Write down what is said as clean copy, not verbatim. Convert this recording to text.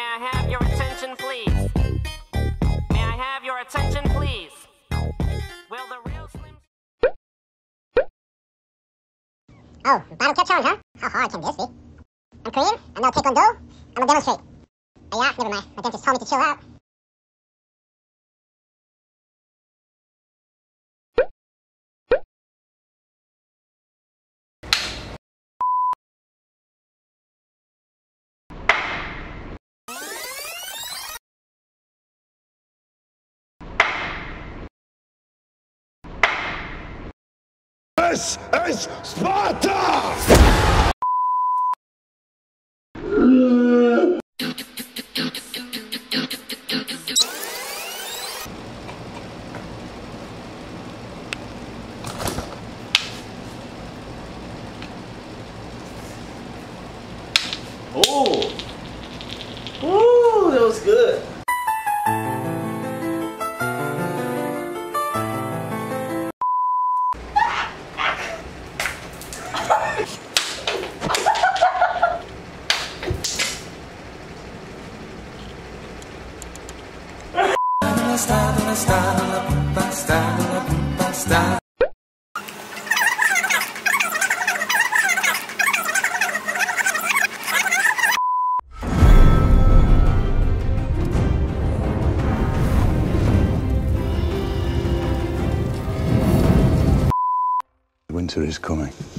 May I have your attention, please? May I have your attention, please? Will the real Slim... Oh, bottle kept challenge, huh? How hard can this be? I'm Korean, I'm no taekwondo, I'm gonna demonstrate. Oh yeah, never mind. My dentist told me to chill out. This is Sparta! Oh! Ooh, that was good. Winter is coming.